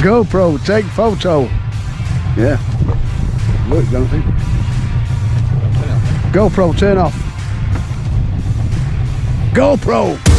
GoPro, take photo. Yeah. Look, don't think. GoPro, turn off. GoPro.